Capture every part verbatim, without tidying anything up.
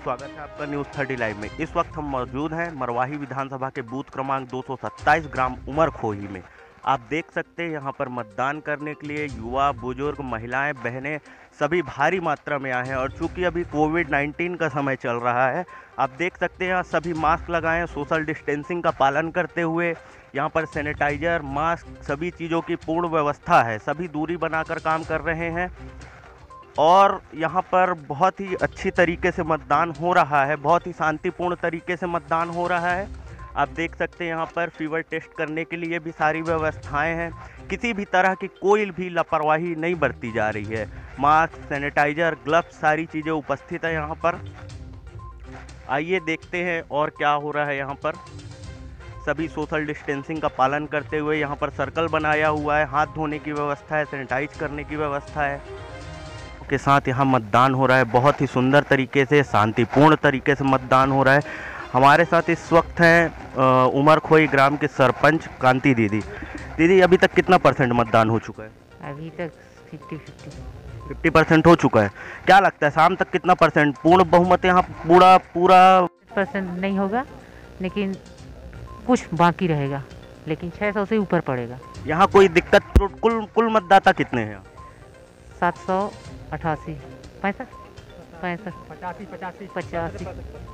स्वागत है आपका न्यूज़ थर्टी लाइव में। इस वक्त हम मौजूद हैं मरवाही विधानसभा के बूथ क्रमांक दो सौ सत्ताईस ग्राम उमरखोही में। आप देख सकते हैं यहाँ पर मतदान करने के लिए युवा, बुजुर्ग, महिलाएं, बहनें सभी भारी मात्रा में आए हैं। और चूंकि अभी कोविड नाइन्टीन का समय चल रहा है, आप देख सकते हैं यहाँ सभी मास्क लगाए हैं, सोशल डिस्टेंसिंग का पालन करते हुए। यहाँ पर सैनिटाइजर, मास्क, सभी चीज़ों की पूर्ण व्यवस्था है। सभी दूरी बनाकर काम कर रहे हैं और यहाँ पर बहुत ही अच्छी तरीके से मतदान हो रहा है, बहुत ही शांतिपूर्ण तरीके से मतदान हो रहा है। आप देख सकते हैं यहाँ पर फीवर टेस्ट करने के लिए भी सारी व्यवस्थाएं हैं। किसी भी तरह की कोई भी लापरवाही नहीं बरती जा रही है। मास्क, सैनिटाइजर, ग्लव्स, सारी चीज़ें उपस्थित है यहाँ पर। आइए देखते हैं और क्या हो रहा है यहाँ पर। सभी सोशल डिस्टेंसिंग का पालन करते हुए यहाँ पर सर्कल बनाया हुआ है, हाथ धोने की व्यवस्था है, सैनिटाइज करने की व्यवस्था है के साथ यहाँ मतदान हो रहा है। बहुत ही सुंदर तरीके से, शांतिपूर्ण तरीके से मतदान हो रहा है। हमारे साथ इस वक्त हैं उमरखोही ग्राम के सरपंच कांति दीदी। दीदी, अभी तक कितना परसेंट मतदान हो चुका है? अभी तक फिफ्टी फिफ्टी फिफ्टी परसेंट हो चुका है। क्या लगता है शाम तक कितना परसेंट पूर्ण बहुमत यहाँ पूरा पूरा परसेंट नहीं होगा, लेकिन कुछ बाकी रहेगा, लेकिन छः सौ से ऊपर पड़ेगा। यहाँ कोई दिक्कत? कुल कुल मतदाता कितने हैं? सात सौ अठासी पैंसठ पैंसठ पचासी पचासी पचासी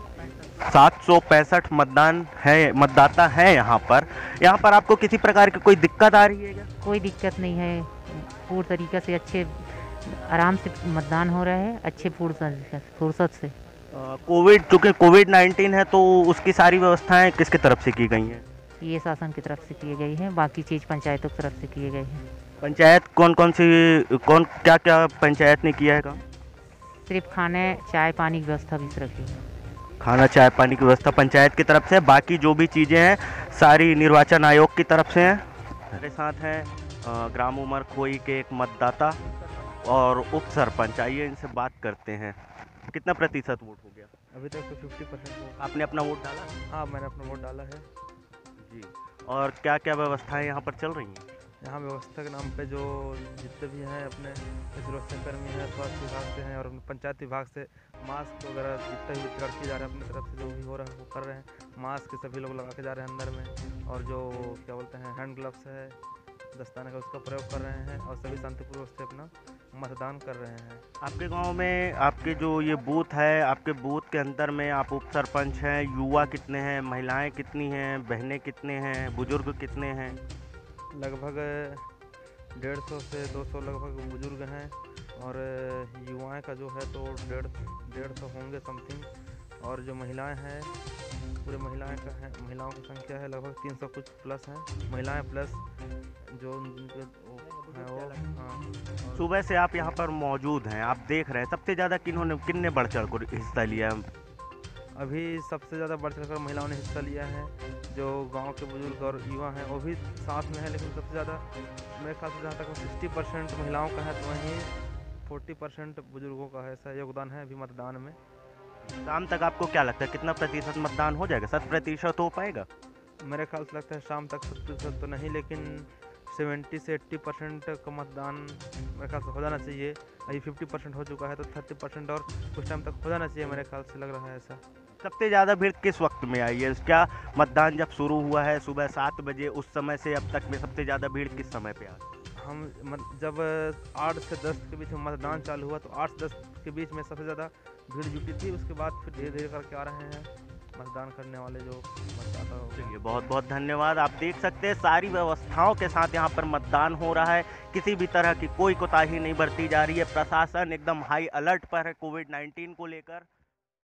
सात सौ पैंसठ मतदान है, मतदाता है यहाँ पर। यहाँ पर आपको किसी प्रकार की कोई दिक्कत आ रही है क्या? कोई दिक्कत नहीं है, पूर्ण तरीके से अच्छे आराम से मतदान हो रहा है, अच्छे पूर्ण फुर्सत से। कोविड चूँकि कोविड नाइन्टीन है तो उसकी सारी व्यवस्थाएं किसकी तरफ से की गई हैं? ये शासन की तरफ से किए गई हैं, बाकी चीज़ पंचायतों की तरफ से किए गए हैं। पंचायत कौन कौन सी कौन क्या क्या पंचायत ने किया है काम? सिर्फ खाने, चाय, पानी की व्यवस्था भी रखी है। खाना, चाय, पानी की व्यवस्था पंचायत की तरफ से, बाकी जो भी चीज़ें हैं सारी निर्वाचन आयोग की तरफ से हैं। मेरे साथ हैं ग्राम उमरखोही के एक मतदाता और उप सरपंच। आइए इनसे बात करते हैं। कितना प्रतिशत वोट हो गया? अभी तक तो फिफ्टी परसेंट। आपने अपना वोट डाला? हाँ, मैंने अपना वोट डाला है जी। और क्या क्या व्यवस्थाएं यहाँ पर चल रही हैं? यहाँ व्यवस्था के नाम पे जो जितने भी हैं अपने सुरक्षाकर्मी हैं, स्वास्थ्य विभाग से हैं और पंचायत विभाग से मास्क वगैरह जितने भी लड़के जा रहे हैं अपनी तरफ से जो भी हो रहा है वो कर रहे हैं। मास्क सभी लोग लगा के जा रहे हैं अंदर में, और जो क्या बोलते हैं हैंड ग्लव्स है, दस्ताने का, उसका प्रयोग कर रहे हैं और सभी शांतिपूर्वक से अपना मतदान कर रहे हैं। आपके गांव में आपके जो ये बूथ है, आपके बूथ के अंदर में आप उप सरपंच हैं, युवा कितने हैं, महिलाएं कितनी हैं, बहनें कितने हैं, बुजुर्ग कितने हैं? लगभग डेढ़ सौ से दो सौ लगभग बुजुर्ग हैं और युवाएं का जो है तो डेढ़ डेढ़ सौ होंगे समथिंग, और जो महिलाएं हैं पूरे महिलाएं का है, महिलाओं की संख्या है लगभग तीन सौ कुछ प्लस हैं महिलाएं, प्लस जो उनके है वो। हाँ, सुबह से आप यहाँ पर मौजूद हैं, आप देख रहे हैं सबसे ज़्यादा किन्होंने किन्ने बढ़ चढ़ कर हिस्सा लिया? अभी सबसे ज़्यादा बढ़ चढ़ कर महिलाओं ने हिस्सा लिया है। जो गांव के बुजुर्ग और युवा हैं वो भी साथ में है, लेकिन सबसे ज़्यादा मेरे ख्याल से जहाँ तक सिक्सटी परसेंट महिलाओं का है तो वहीं फोर्टी परसेंट बुजुर्गों का है, ऐसा योगदान है अभी मतदान में। शाम तक आपको क्या लगता है कितना प्रतिशत मतदान हो जाएगा? शत प्रतिशत हो पाएगा? मेरे ख्याल से लगता है शाम तक शत प्रतिशत तो नहीं, लेकिन सेवेंटी से एट्टी परसेंट का मतदान मेरे ख्याल से हो जाना चाहिए। अभी फिफ्टी परसेंट हो चुका है तो थर्टी परसेंट और कुछ टाइम तक हो जाना चाहिए, मेरे ख्याल से लग रहा है ऐसा। सबसे ज़्यादा भीड़ किस वक्त में आई है? क्या मतदान जब शुरू हुआ है सुबह सात बजे, उस समय से अब तक में सबसे ज़्यादा भीड़ किस समय पे आई? हम जब आठ से दस के बीच में मतदान चालू हुआ तो आठ से दस के बीच में सबसे ज़्यादा भीड़ जुटी थी। उसके बाद फिर धीरे धीरे करके आ रहे हैं मतदान करने वाले जो मतदाता हो। चलिए, बहुत बहुत धन्यवाद। आप देख सकते हैं सारी व्यवस्थाओं के साथ यहाँ पर मतदान हो रहा है, किसी भी तरह की कोई कोताही नहीं बरती जा रही है। प्रशासन एकदम हाई अलर्ट पर है कोविड नाइन्टीन को लेकर।